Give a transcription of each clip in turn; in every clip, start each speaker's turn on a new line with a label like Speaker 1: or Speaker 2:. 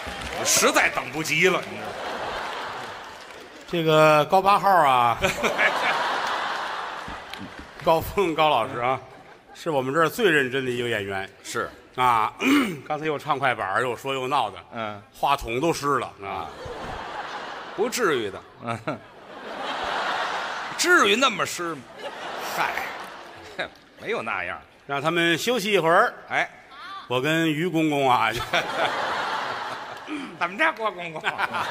Speaker 1: 我实在等不及了。
Speaker 2: 这个高8号啊，高峰高老师啊，是我们这儿最认真的一个演员
Speaker 1: 是
Speaker 2: 啊。刚才又唱快板，又说又闹的，话筒都湿了啊。
Speaker 1: 不至于的，至于那么湿吗？嗨，没有那样。
Speaker 2: 让他们休息一会儿。
Speaker 1: 哎，
Speaker 2: 我跟于公公啊，
Speaker 1: 怎么着，郭公公？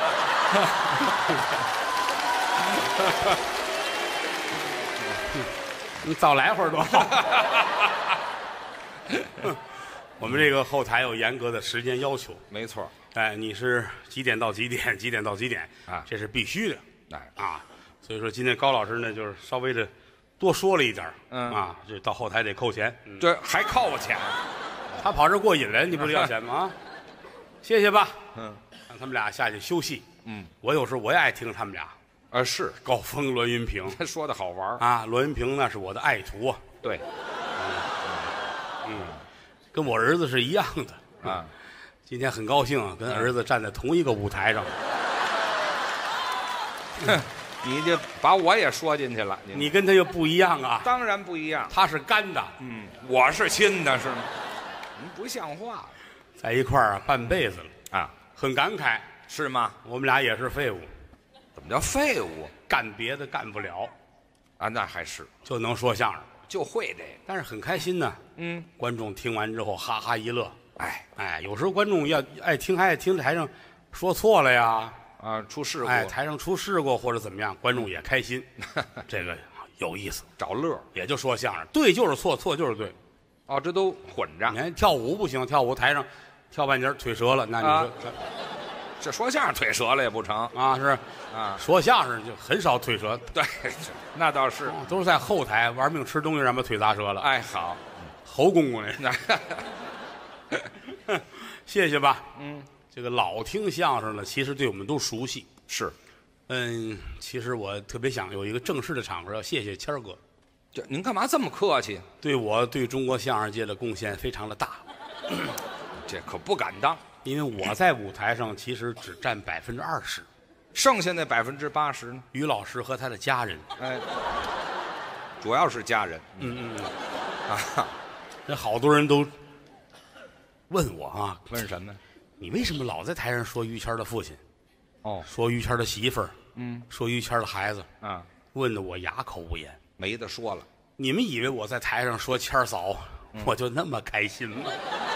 Speaker 2: 你早来会儿多好。我们这个后台有严格的时间要求，
Speaker 1: 没错。
Speaker 2: 哎，你是几点到几点？几点到几点？
Speaker 1: 啊，
Speaker 2: 这是必须的。
Speaker 1: 哎
Speaker 2: 啊，所以说今天高老师呢，就是稍微的多说了一点啊，这到后台得扣钱。
Speaker 1: 这还扣钱？
Speaker 2: 他跑这过瘾来，你不得要钱吗？啊，谢谢吧。
Speaker 1: 让
Speaker 2: 他们俩下去休息。
Speaker 1: 我
Speaker 2: 有时候我也爱听他们俩。
Speaker 1: 是
Speaker 2: 高峰、栾云平，
Speaker 1: 他说的好玩
Speaker 2: 啊。栾云平那是我的爱徒啊。
Speaker 1: 对，
Speaker 2: 跟我儿子是一样的
Speaker 1: 啊。
Speaker 2: 今天很高兴啊，跟儿子站在同一个舞台上。
Speaker 1: 你就把我也说进去了。
Speaker 2: 你跟他又不一样啊。
Speaker 1: 当然不一样，
Speaker 2: 他是干的，
Speaker 1: 我是亲的，是吗？您不像话，
Speaker 2: 在一块儿啊半辈子了
Speaker 1: 啊，
Speaker 2: 很感慨，
Speaker 1: 是吗？
Speaker 2: 我们俩也是废物。
Speaker 1: 怎么叫废物？
Speaker 2: 干别的干不了
Speaker 1: 啊，那还是
Speaker 2: 就能说相声，
Speaker 1: 就会这个，
Speaker 2: 但是很开心呢。观众听完之后哈哈一乐。哎，有时候观众要爱听，还爱听台上说错了呀，
Speaker 1: 出事故，
Speaker 2: 台上出事故或者怎么样，观众也开心，这个有意思，
Speaker 1: 找乐。
Speaker 2: 也就说相声，对就是错，错就是对。
Speaker 1: 哦，这都混着。
Speaker 2: 你看跳舞不行，跳舞台上跳半截腿折了，那你说
Speaker 1: 这说相声腿折了也不成
Speaker 2: 啊？是啊，说相声就很少腿折。
Speaker 1: 对，那倒是，
Speaker 2: 都是在后台玩命吃东西，让把腿砸折了。
Speaker 1: 哎，好，
Speaker 2: 侯公公那。谢谢吧。这个老听相声的，其实对我们都熟悉。
Speaker 1: 是，
Speaker 2: 其实我特别想有一个正式的场合，要谢谢谦儿哥。
Speaker 1: 这您干嘛这么客气？
Speaker 2: 对中国相声界的贡献非常的大。
Speaker 1: 这可不敢当，
Speaker 2: 因为我在舞台上其实只占20%，
Speaker 1: 剩下那80%呢？
Speaker 2: 于老师和他的家人。
Speaker 1: 哎，主要是家人。
Speaker 2: 那好多人都问我啊，
Speaker 1: 问什么？
Speaker 2: 你为什么老在台上说于谦的父亲？说于谦的媳妇儿，说于谦的孩子
Speaker 1: 啊，
Speaker 2: 问得我哑口无言，
Speaker 1: 没得说了。
Speaker 2: 你们以为我在台上说谦嫂，我就那么开心吗？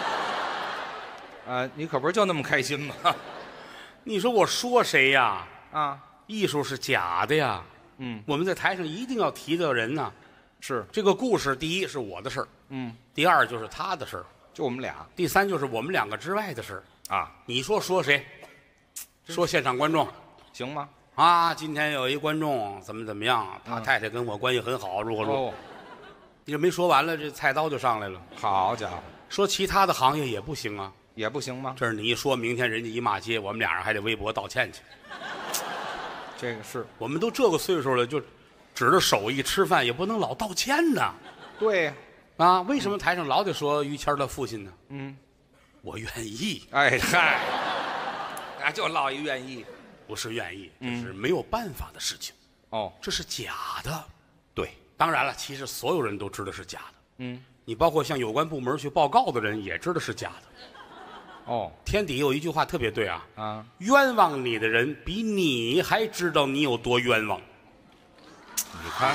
Speaker 1: 你可不是就那么开心吗？
Speaker 2: 你说我说谁呀？艺术是假的呀。我们在台上一定要提到人呐。
Speaker 1: 是
Speaker 2: 这个故事，第一是我的事儿，第二就是他的事儿，
Speaker 1: 就我们俩，
Speaker 2: 第三就是我们两个之外的事儿
Speaker 1: 啊。
Speaker 2: 你说谁？说现场观众
Speaker 1: 行吗？
Speaker 2: 今天有一观众怎么样，他太太跟我关系很好，如何？你这没说完了，这菜刀就上来了。
Speaker 1: 好家伙，
Speaker 2: 说其他的行业也不行啊，
Speaker 1: 也不行吗？
Speaker 2: 这是你一说，明天人家一骂街，我们俩人还得微博道歉去。
Speaker 1: 这个是
Speaker 2: 我们都这个岁数了，就指着手艺吃饭，也不能老道歉呐。
Speaker 1: 对
Speaker 2: 为什么台上老得说于谦的父亲呢？我愿意。
Speaker 1: 哎嗨，就落一愿意，
Speaker 2: 不是愿意，这是没有办法的事情。这是假的。
Speaker 1: 对，
Speaker 2: 当然了，其实所有人都知道是假的。你包括向有关部门去报告的人也知道是假的。天底有一句话特别对啊，冤枉你的人比你还知道你有多冤枉。
Speaker 1: 你看，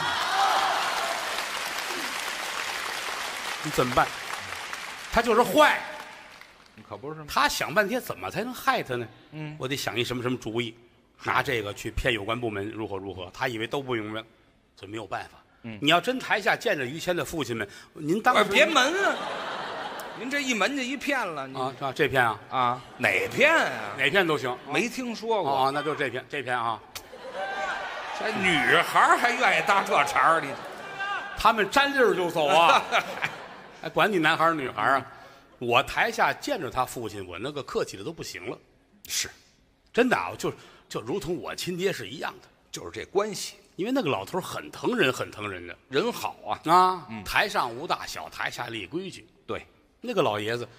Speaker 2: 你怎么办？他就是坏，
Speaker 1: 可不是吗？
Speaker 2: 他想半天怎么才能害他呢？我得想一什么主意，拿这个去骗有关部门如何，他以为都不明白，所以没有办法。你要真台下见着于谦的父亲们，您当时
Speaker 1: 别门啊！您这一门就一骗了
Speaker 2: 这片
Speaker 1: 哪片啊？
Speaker 2: 哪片都行，
Speaker 1: 没听说过
Speaker 2: 那就是这片啊。
Speaker 1: 这女孩还愿意搭这茬儿，
Speaker 2: 他们沾溜就走啊！还管你男孩女孩啊？我台下见着他父亲，我那个客气的都不行了。
Speaker 1: 是，
Speaker 2: 真的就如同我亲爹是一样的，
Speaker 1: 就是这关系。
Speaker 2: 因为那个老头很疼人的，
Speaker 1: 人好
Speaker 2: 台上无大小，台下立规矩。
Speaker 1: 对，
Speaker 2: 那个老爷子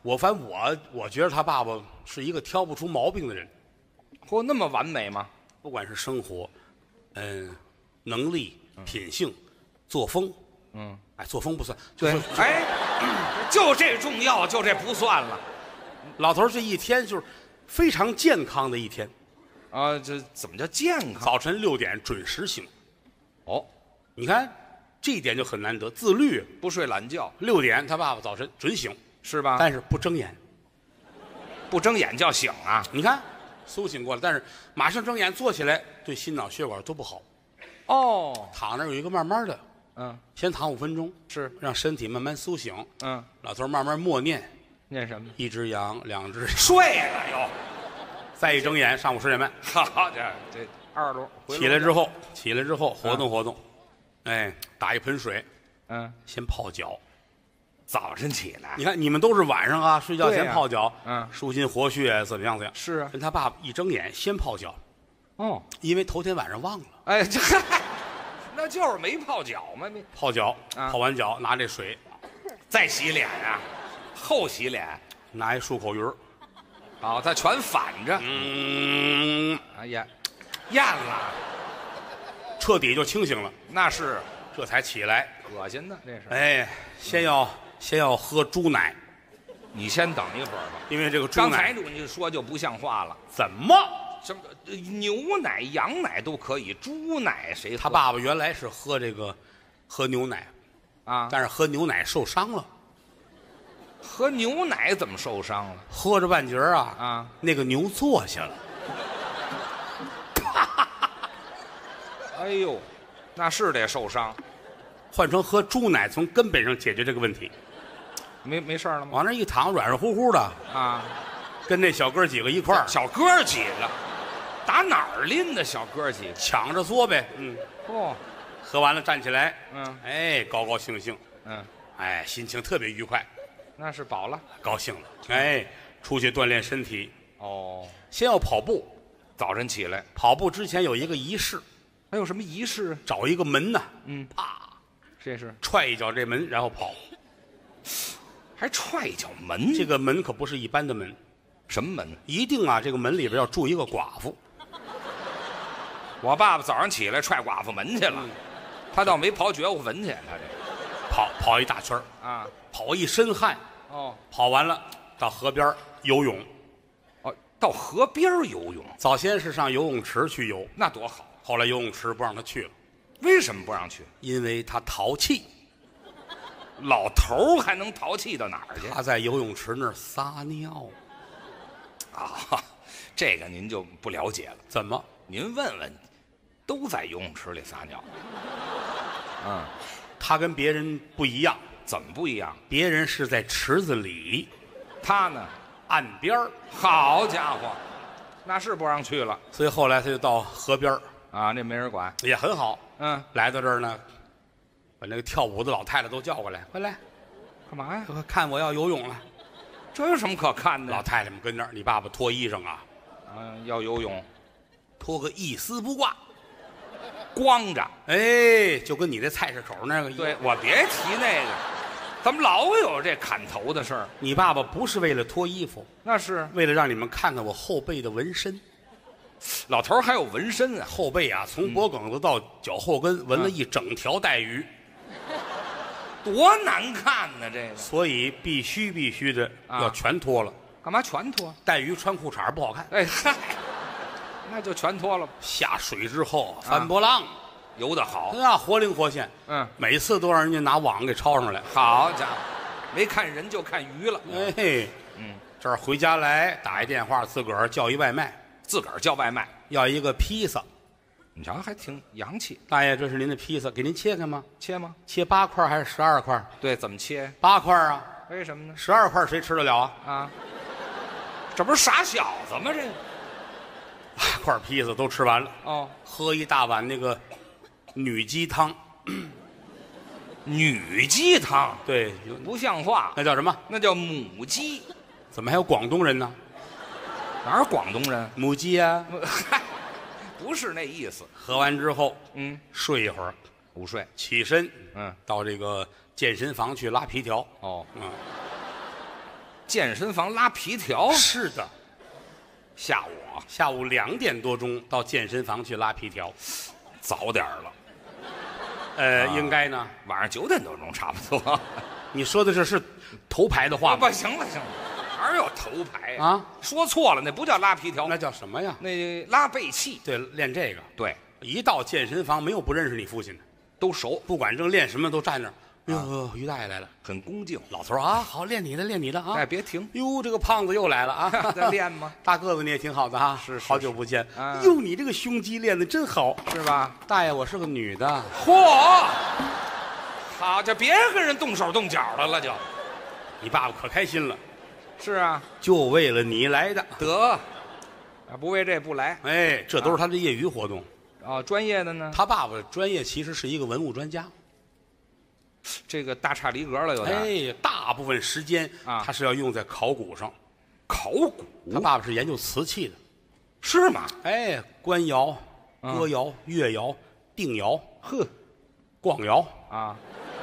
Speaker 2: 反正我觉得他爸爸是一个挑不出毛病的人。
Speaker 1: 嚯，那么完美吗？
Speaker 2: 不管是生活，能力、品性、作风，作风不算，
Speaker 1: 对，哎，就这重要，就这不算了。
Speaker 2: 老头这一天就是非常健康的一天。
Speaker 1: 啊，这怎么叫健康？
Speaker 2: 早晨6点准时醒。
Speaker 1: 哦，
Speaker 2: 你看这一点就很难得，自律，
Speaker 1: 不睡懒觉。
Speaker 2: 6点他爸爸早晨准醒，
Speaker 1: 是吧？
Speaker 2: 但是不睁眼，
Speaker 1: 不睁眼叫醒啊？
Speaker 2: 你看苏醒过来，但是马上睁眼坐起来，对心脑血管都不好。
Speaker 1: 哦，
Speaker 2: 躺那儿有一个慢慢的，先躺5分钟，
Speaker 1: 是让
Speaker 2: 身体慢慢苏醒。老头慢慢默念，
Speaker 1: 念什么？1
Speaker 2: 只羊，2只
Speaker 1: 睡了又。
Speaker 2: 再一睁眼，上午10点半。
Speaker 1: 好家伙，这2楼
Speaker 2: 起来之后活动活动，打一盆水，先泡脚。
Speaker 1: 早晨起来，
Speaker 2: 你看你们都是晚上啊，睡觉前泡脚，舒心活血，怎么样？
Speaker 1: 是啊，
Speaker 2: 跟他爸爸一睁眼先泡脚。哦，因为头天晚上忘了。
Speaker 1: 哎，这那就是没泡脚嘛，
Speaker 2: 泡脚，泡完脚拿这水，
Speaker 1: 再洗脸啊，后洗脸，
Speaker 2: 拿一漱口鱼。
Speaker 1: 好，他全反着。哎呀，咽了，
Speaker 2: 彻底就清醒了。
Speaker 1: 那是，
Speaker 2: 这才起来。
Speaker 1: 恶心的这是。
Speaker 2: 哎，先要喝猪奶。
Speaker 1: 你先等一会儿吧，
Speaker 2: 因为这个猪奶。
Speaker 1: 刚才你说就不像话了。
Speaker 2: 怎么？
Speaker 1: 什么牛奶、羊奶都可以，猪奶谁喝？
Speaker 2: 他爸爸原来是喝牛奶，但是喝牛奶受伤了。
Speaker 1: 喝牛奶怎么受伤了？
Speaker 2: 喝着半截那个牛坐下了。
Speaker 1: 哎呦，那是得受伤。
Speaker 2: 换成喝猪奶，从根本上解决这个问题。
Speaker 1: 没事了吗？
Speaker 2: 往那一躺，软软乎乎的跟那小哥几个一块儿。
Speaker 1: 小哥几个，打哪儿拎的小哥几个？
Speaker 2: 抢着嘬呗。喝完了站起来。高高兴兴。心情特别愉快。
Speaker 1: 那是饱了，
Speaker 2: 高兴了。出去锻炼身体。
Speaker 1: 哦，
Speaker 2: 先要跑步。
Speaker 1: 早晨起来
Speaker 2: 跑步之前有一个仪式。
Speaker 1: 还有什么仪式？
Speaker 2: 找一个门呐。啪，
Speaker 1: 这是
Speaker 2: 踹一脚这门，然后跑。
Speaker 1: 还踹一脚门？
Speaker 2: 这个门可不是一般的门。
Speaker 1: 什么门？
Speaker 2: 一定这个门里边要住一个寡妇。
Speaker 1: 我爸爸早上起来踹寡妇门去了，他倒没刨绝户坟去，他这
Speaker 2: 跑一大圈跑一身汗。跑完了到河边游泳。
Speaker 1: 到河边游泳。
Speaker 2: 早先是上游泳池去游，
Speaker 1: 那多好。
Speaker 2: 后来游泳池不让他去了。
Speaker 1: 为什么不让去？
Speaker 2: 因为他淘气。
Speaker 1: 老头还能淘气到哪儿去？
Speaker 2: 他在游泳池那儿撒尿。
Speaker 1: 这个您就不了解了。
Speaker 2: 怎么？
Speaker 1: 您问问，都在游泳池里撒尿。
Speaker 2: 他跟别人不一样。
Speaker 1: 怎么不一样？
Speaker 2: 别人是在池子里，
Speaker 1: 他呢，
Speaker 2: 岸边儿。
Speaker 1: 好家伙，那是不让去了。
Speaker 2: 所以后来他就到河边
Speaker 1: 那没人管，
Speaker 2: 也很好。来到这儿呢，把那个跳舞的老太太都叫过来，快来，
Speaker 1: 干嘛呀？
Speaker 2: 看我要游泳了。
Speaker 1: 这有什么可看的？
Speaker 2: 老太太们跟那儿，你爸爸脱衣裳
Speaker 1: 要游泳，
Speaker 2: 脱个一丝不挂，
Speaker 1: 光着。
Speaker 2: 就跟你那菜市口那个一样。
Speaker 1: 对，我别提那个，怎么老有这砍头的事儿？
Speaker 2: 你爸爸不是为了脱衣服，
Speaker 1: 那是
Speaker 2: 为了让你们看看我后背的纹身。
Speaker 1: 老头还有纹身啊，
Speaker 2: 后背从脖梗子到脚后跟纹了一整条带鱼，
Speaker 1: 多难看呢！这个，
Speaker 2: 所以必须的要全脱了。
Speaker 1: 干嘛全脱？
Speaker 2: 带鱼穿裤衩不好看。
Speaker 1: 嗨，那就全脱了。
Speaker 2: 下水之后翻波浪，
Speaker 1: 游得好，
Speaker 2: 活灵活现。每次都让人家拿网给抄上来。
Speaker 1: 好家伙，没看人就看鱼了。
Speaker 2: 这儿回家来打一电话，自个儿叫一外卖。
Speaker 1: 自个儿叫外卖，
Speaker 2: 要一个披萨。
Speaker 1: 你瞧，还挺洋气。
Speaker 2: 大爷，这是您的披萨，给您切开吗？
Speaker 1: 切吗？
Speaker 2: 切8块还是12块？
Speaker 1: 对，怎么切
Speaker 2: ？8块啊。
Speaker 1: 为什么呢
Speaker 2: ？12块谁吃得了
Speaker 1: 这不是傻小子吗？这
Speaker 2: 8块披萨都吃完了。喝一大碗那个女鸡汤。
Speaker 1: 女鸡汤？
Speaker 2: 对，
Speaker 1: 不像话。
Speaker 2: 那叫什么？
Speaker 1: 那叫母鸡。
Speaker 2: 怎么还有广东人呢？
Speaker 1: 哪儿广东人？
Speaker 2: 母鸡啊。
Speaker 1: 不是那意思。
Speaker 2: 喝完之后，睡一会儿，
Speaker 1: 午睡，
Speaker 2: 起身，到这个健身房去拉皮条。
Speaker 1: 健身房拉皮条？
Speaker 2: 是的，
Speaker 1: 下午
Speaker 2: 2点多钟到健身房去拉皮条，
Speaker 1: 早点了。
Speaker 2: 应该呢，
Speaker 1: 晚上9点多钟差不多。
Speaker 2: 你说的这是头牌的话吗？
Speaker 1: 不，行了，哪有头牌
Speaker 2: 啊？
Speaker 1: 说错了，那不叫拉皮条，
Speaker 2: 那叫什么呀？
Speaker 1: 那拉背气。
Speaker 2: 对，练这个。
Speaker 1: 对，
Speaker 2: 一到健身房，没有不认识你父亲的，
Speaker 1: 都熟，
Speaker 2: 不管正练什么，都站那儿。哟，于大爷来了，
Speaker 1: 很恭敬。
Speaker 2: 老头啊，好，练你的啊！
Speaker 1: 哎，别停。
Speaker 2: 哟，这个胖子又来了啊！
Speaker 1: 在练吗？
Speaker 2: 大个子你也挺好的啊，
Speaker 1: 是
Speaker 2: 好久不见。哟，你这个胸肌练得真好，
Speaker 1: 是吧？
Speaker 2: 大爷，我是个女的。
Speaker 1: 嚯！好，就别跟人动手动脚的了，就。
Speaker 2: 你爸爸可开心了。
Speaker 1: 是啊，
Speaker 2: 就为了你来的。
Speaker 1: 得，不为这不来。
Speaker 2: 哎，这都是他的业余活动。
Speaker 1: 哦，专业的呢？
Speaker 2: 他爸爸专业其实是一个文物专家。
Speaker 1: 这个大差离格了，有点。
Speaker 2: 哎，大部分时间他是要用在考古上。
Speaker 1: 考古？
Speaker 2: 他爸爸是研究瓷器的。
Speaker 1: 是吗？
Speaker 2: 哎，官窑、歌窑、越窑、定窑，
Speaker 1: 呵，
Speaker 2: 逛窑
Speaker 1: 啊。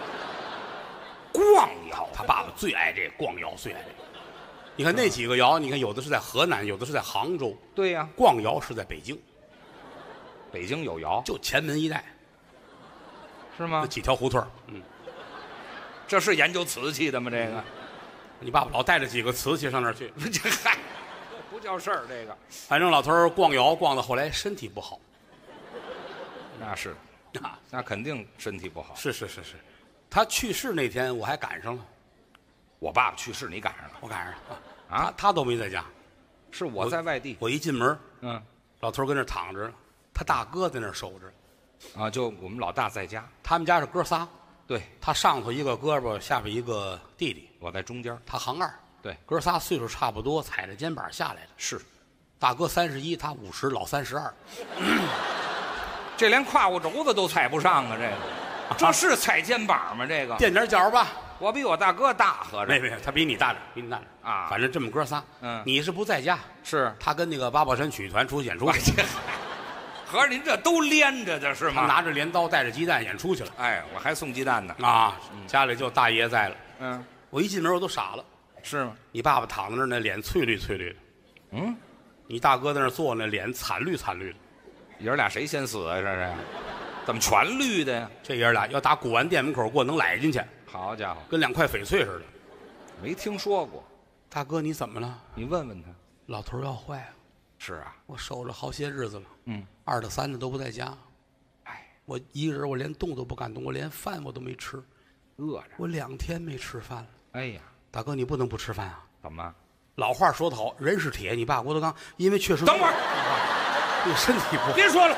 Speaker 1: 逛窑，
Speaker 2: 他爸爸最爱这逛窑，最爱这个。你看那几个窑，你看有的是在河南，有的是在杭州。
Speaker 1: 对呀，
Speaker 2: 逛窑是在北京。
Speaker 1: 北京有窑，
Speaker 2: 就前门一带，
Speaker 1: 是吗？
Speaker 2: 几条胡同
Speaker 1: 这是研究瓷器的吗？这个，
Speaker 2: 你爸爸老带着几个瓷器上那儿去，
Speaker 1: 这嗨，不叫事儿。这个，
Speaker 2: 反正老头儿逛窑逛到后来身体不好。
Speaker 1: 那是，那肯定身体不好。
Speaker 2: 是，他去世那天我还赶上了。
Speaker 1: 我爸爸去世，你赶上了？
Speaker 2: 我赶上了啊！他都没在家，
Speaker 1: 是我在外地。
Speaker 2: 我一进门，
Speaker 1: 老
Speaker 2: 头跟那躺着，他大哥在那守着。
Speaker 1: 啊，就我们老大在家。
Speaker 2: 他们家是哥仨。
Speaker 1: 对，
Speaker 2: 他上头一个胳膊，下边一个弟弟，
Speaker 1: 我在中间。
Speaker 2: 他行二。
Speaker 1: 对，
Speaker 2: 哥仨岁数差不多，踩着肩膀下来的。
Speaker 1: 是，
Speaker 2: 大哥31，他50，老32。
Speaker 1: 这连胯骨轴子都踩不上啊！这是踩肩膀吗？这个
Speaker 2: 垫点脚吧。
Speaker 1: 我比我大哥大，合着。
Speaker 2: 没，他比你大点，啊！反正这么哥仨。你是不在家，
Speaker 1: 是
Speaker 2: 他跟那个八宝山曲艺团出去演出去。
Speaker 1: 合着您这都连着的是吗？
Speaker 2: 他拿着镰刀，带着鸡蛋演出去了。
Speaker 1: 哎，我还送鸡蛋呢。
Speaker 2: 啊，家里就大爷在了。我一进门我都傻了。
Speaker 1: 是吗？
Speaker 2: 你爸爸躺在那儿，那脸翠绿的。你大哥在那儿坐，那脸惨绿的。
Speaker 1: 爷儿俩谁先死啊？这是？怎么全绿的呀？
Speaker 2: 这爷儿俩要打古玩店门口过，能揽进去。
Speaker 1: 好家伙，
Speaker 2: 跟2块翡翠似的。
Speaker 1: 没听说过。
Speaker 2: 大哥，你怎么了？
Speaker 1: 你问问他。
Speaker 2: 老头要坏了。
Speaker 1: 是啊，
Speaker 2: 我守着好些日子了。2的3的都不在家。哎，我一个人，我连动都不敢动，我连饭我都没吃，
Speaker 1: 饿着。
Speaker 2: 我2天没吃饭了。
Speaker 1: 哎呀，
Speaker 2: 大哥，你不能不吃饭啊！
Speaker 1: 怎么？
Speaker 2: 老话说得好，人是铁，你爸郭德纲，因为确实。
Speaker 1: 等会儿，
Speaker 2: 对身体不好。
Speaker 1: 别说了，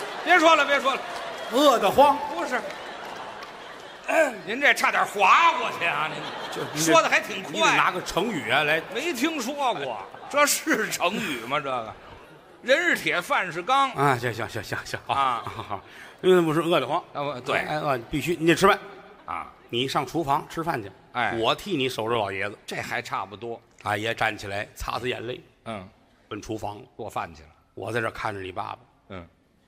Speaker 2: 饿得慌。
Speaker 1: 不是。您这差点滑过去啊！您说的还挺快。
Speaker 2: 你得拿个成语啊来。
Speaker 1: 没听说过，这是成语吗？这个，人是铁，饭是钢
Speaker 2: 啊！行啊，好，因为不是饿得慌
Speaker 1: 啊，对，
Speaker 2: 必须你得吃饭
Speaker 1: 啊！
Speaker 2: 你上厨房吃饭去，我替你守着老爷子，
Speaker 1: 这还差不多。
Speaker 2: 大爷站起来擦擦眼泪，奔厨房
Speaker 1: 做饭去了。
Speaker 2: 我在这看着你爸爸，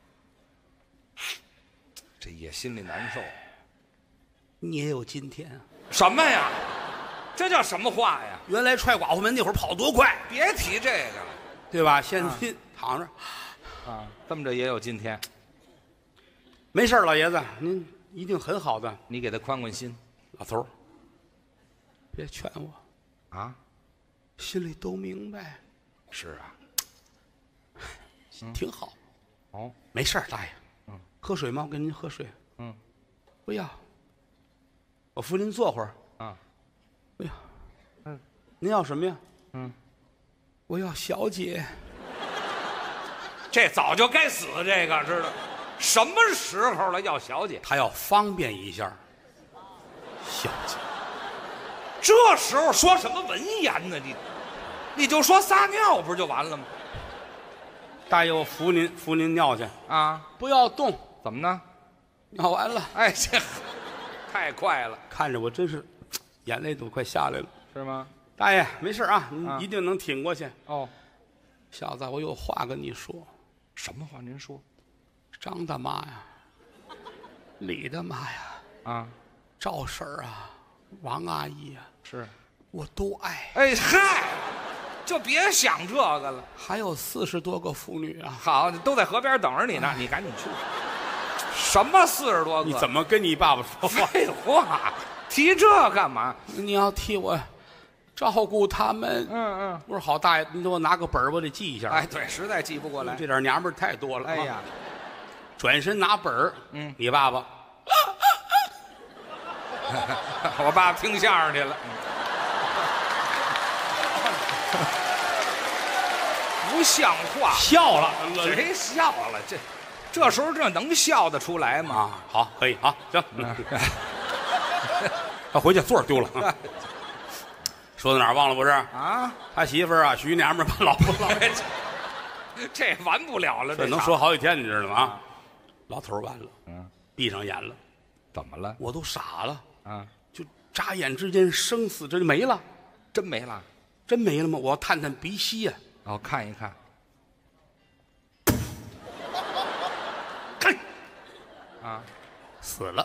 Speaker 1: 这也心里难受。
Speaker 2: 你也有今天啊？
Speaker 1: 什么呀？这叫什么话呀？
Speaker 2: 原来踹寡妇门那会儿跑多快！
Speaker 1: 别提这个了，
Speaker 2: 对吧？现在躺着，
Speaker 1: 这么着也有今天。
Speaker 2: 没事，老爷子，您一定很好的。
Speaker 1: 你给他宽宽心。
Speaker 2: 老头儿，别劝我啊，心里都明白。
Speaker 1: 是啊，
Speaker 2: 挺好。
Speaker 1: 哦，
Speaker 2: 没事，大爷。喝水吗？我给您喝水。不要。我扶您坐会儿。哎呀，您要什么呀？我要小姐。
Speaker 1: 这早就该死，这个知道？什么时候了要小姐？
Speaker 2: 他要方便一下。小姐，
Speaker 1: 这时候说什么文言呢？你就说撒尿不是就完了吗？
Speaker 2: 大爷，我扶您尿去
Speaker 1: 啊！
Speaker 2: 不要动。
Speaker 1: 怎么呢？
Speaker 2: 尿完了。
Speaker 1: 哎，这太快了，
Speaker 2: 看着我真是眼泪都快下来了。
Speaker 1: 是吗？
Speaker 2: 大爷，没事啊，您一定能挺过去。
Speaker 1: 哦，
Speaker 2: 小子，我有话跟你说。
Speaker 1: 什么话？您说。
Speaker 2: 张大妈呀，李大妈呀，赵婶儿啊，王阿姨呀，
Speaker 1: 是
Speaker 2: 我都爱。
Speaker 1: 哎嗨，就别想这个了。
Speaker 2: 还有40多个妇女啊，
Speaker 1: 好，都在河边等着你呢，你赶紧去。什么40多个？
Speaker 2: 你怎么跟你爸爸说话？
Speaker 1: 废话，提这干嘛？
Speaker 2: 你要替我照顾他们。我说好大爷，你给我拿个本儿，我得记一下。
Speaker 1: 哎，对，实在记不过来，
Speaker 2: 这点娘们儿太多了。
Speaker 1: 哎呀，
Speaker 2: 转身拿本儿。你爸爸，
Speaker 1: 我爸爸听相声去了。不像话，
Speaker 2: 笑了。
Speaker 1: 谁笑了？这时候这能笑得出来吗？
Speaker 2: 啊，好，可以，好，行。他回去座儿丢了。说到哪儿忘了不是？啊，他媳妇儿啊，徐娘们儿把老婆老
Speaker 1: 这完不了了，
Speaker 2: 这能说好几天，你知道吗？啊，老头儿完了，闭上眼了。
Speaker 1: 怎么了？
Speaker 2: 我都傻了啊！就眨眼之间，生死这就没了，
Speaker 1: 真没了，
Speaker 2: 真没了吗？我要探探鼻息呀！
Speaker 1: 哦，看一看。
Speaker 2: 看，
Speaker 1: 啊，
Speaker 2: 死了，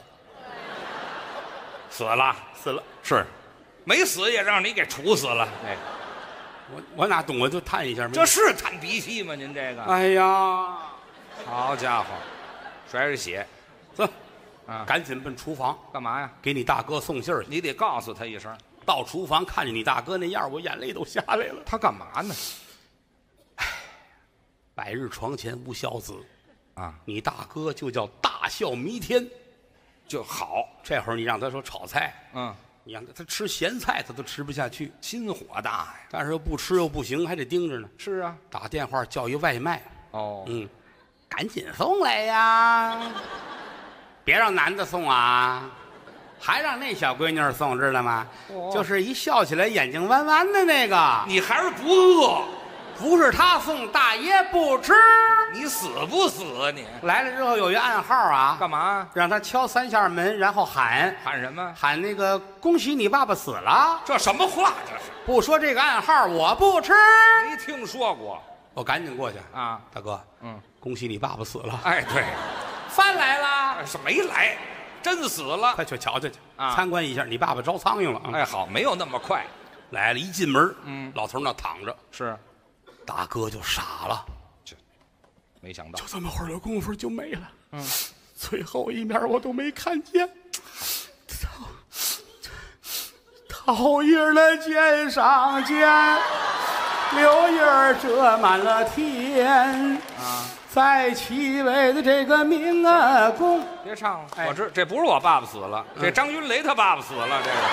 Speaker 1: 死了，
Speaker 2: 死了，
Speaker 1: 是，没死也让你给处死了。哎，
Speaker 2: 我哪懂？我就探一下。
Speaker 1: 这是探鼻息吗？您这个？
Speaker 2: 哎呀，
Speaker 1: 好家伙，甩着血，
Speaker 2: 走，啊，赶紧奔厨房。
Speaker 1: 干嘛呀？
Speaker 2: 给你大哥送信儿去。
Speaker 1: 你得告诉他一声。
Speaker 2: 到厨房看见你大哥那样，我眼泪都下来了。
Speaker 1: 他干嘛呢？
Speaker 2: 唉，百日床前无孝子，
Speaker 1: 啊，
Speaker 2: 你大哥就叫大孝弥天，
Speaker 1: 就好。
Speaker 2: 这会儿你让他说炒菜，
Speaker 1: 你
Speaker 2: 让他吃咸菜，他都吃不下去，
Speaker 1: 心火大呀。
Speaker 2: 但是又不吃又不行，还得盯着呢。
Speaker 1: 是啊，
Speaker 2: 打电话叫一外卖。
Speaker 1: 哦，
Speaker 2: 赶紧送来呀！别让男的送啊，还让那小闺女送，知道吗？就是一笑起来眼睛弯弯的那个。
Speaker 1: 你还是不饿？
Speaker 2: 不是他送，大爷不吃。
Speaker 1: 你死不死啊你？
Speaker 2: 来了之后有一暗号啊，
Speaker 1: 干嘛？
Speaker 2: 让他敲3下门，然后喊
Speaker 1: 什么？
Speaker 2: 喊那个恭喜你爸爸死了。
Speaker 1: 这什么话？这是
Speaker 2: 不说这个暗号，我不吃。
Speaker 1: 没听说过。
Speaker 2: 我赶紧过去
Speaker 1: 啊，
Speaker 2: 大哥，恭喜你爸爸死了。
Speaker 1: 哎，对，
Speaker 2: 饭来了，
Speaker 1: 是没来，真死了。
Speaker 2: 快去瞧瞧去
Speaker 1: 啊，
Speaker 2: 参观一下，你爸爸招苍蝇了啊！
Speaker 1: 哎，好，没有那么快。
Speaker 2: 来了，一进门，老头那躺着，
Speaker 1: 是，
Speaker 2: 大哥就傻了，
Speaker 1: 没想到
Speaker 2: 就这么会儿的功夫就没了。最后一面我都没看见。桃叶的肩上肩，柳叶遮满了天。在齐巍的这个明啊宫，
Speaker 1: 别唱了，我知这不是我爸爸死了，这张云雷他爸爸死了，这个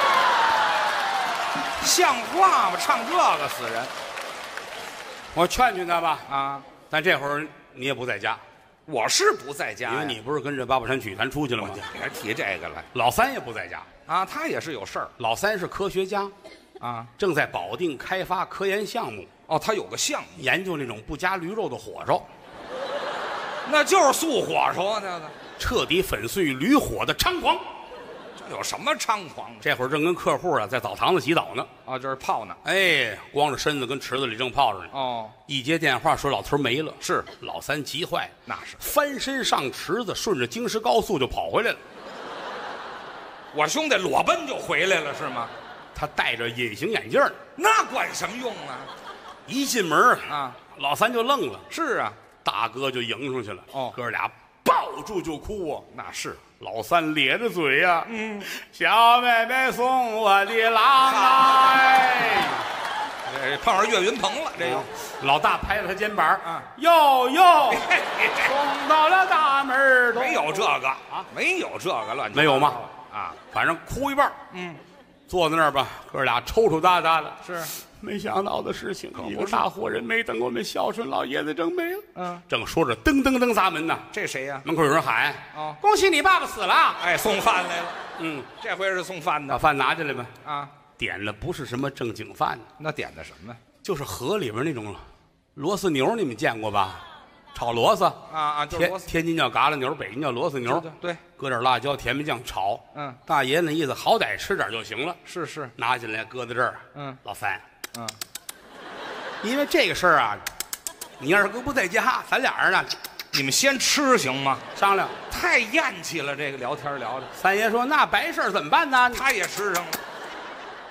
Speaker 1: 像话吗？唱这个死人，
Speaker 2: 我劝劝他吧
Speaker 1: 啊！
Speaker 2: 但这会儿你也不在家，
Speaker 1: 我是不在家，
Speaker 2: 因为你不是跟着八宝山曲坛出去了吗？
Speaker 1: 别提这个了。
Speaker 2: 老三也不在家
Speaker 1: 啊，他也是有事儿。
Speaker 2: 老三是科学家，
Speaker 1: 啊，
Speaker 2: 正在保定开发科研项目。
Speaker 1: 哦，他有个项目，
Speaker 2: 研究那种不加驴肉的火烧。
Speaker 1: 那就是素火烧啊，这个
Speaker 2: 彻底粉碎驴火的猖狂。
Speaker 1: 这有什么猖狂？
Speaker 2: 这会儿正跟客户啊在澡堂子洗澡呢。
Speaker 1: 啊，就是泡呢。
Speaker 2: 哎，光着身子跟池子里正泡着呢。
Speaker 1: 哦，
Speaker 2: 一接电话说老头没了，
Speaker 1: 是
Speaker 2: 老三急坏，
Speaker 1: 那是
Speaker 2: 翻身上池子，顺着京石高速就跑回来了。
Speaker 1: 我兄弟裸奔就回来了是吗？
Speaker 2: 他戴着隐形眼镜，
Speaker 1: 那管什么用啊？
Speaker 2: 一进门
Speaker 1: 啊，
Speaker 2: 老三就愣了。
Speaker 1: 是啊。
Speaker 2: 大哥就迎上去了，哥俩抱住就哭啊！
Speaker 1: 那是
Speaker 2: 老三咧着嘴呀，小妹妹送我的郎哎，
Speaker 1: 碰上岳云鹏了，这个
Speaker 2: 老大拍了他肩膀，哟，送到了大门东。
Speaker 1: 没有这个啊，没有这个乱七八糟
Speaker 2: 没有吗？
Speaker 1: 啊，
Speaker 2: 反正哭一半，坐在那儿吧，哥俩抽抽搭搭的，
Speaker 1: 是。
Speaker 2: 没想到的事情，一个大活人没等我们孝顺老爷子正没了。正说着，噔噔噔砸门呢。
Speaker 1: 这谁呀？
Speaker 2: 门口有人喊：“
Speaker 1: 哦，
Speaker 2: 恭喜你爸爸死了！”
Speaker 1: 哎，送饭来了。这回是送饭的。
Speaker 2: 把饭拿进来吧。
Speaker 1: 啊，
Speaker 2: 点的不是什么正经饭，
Speaker 1: 那点的什么？
Speaker 2: 就是河里边那种螺丝牛，你们见过吧？炒螺丝
Speaker 1: 啊，就是螺丝。
Speaker 2: 天津叫嘎啦牛，北京叫螺丝牛。
Speaker 1: 对，
Speaker 2: 搁点辣椒、甜面酱炒。大爷那意思，好歹吃点就行了。
Speaker 1: 是，
Speaker 2: 拿进来搁在这儿。老三。因为这个事儿啊，你二哥不在家，咱俩人呢，
Speaker 1: 你们先吃行吗？
Speaker 2: 商量。
Speaker 1: 太厌气了，这个聊天聊的。
Speaker 2: 三爷说：“那白事怎么办呢？”
Speaker 1: 他也吃上了。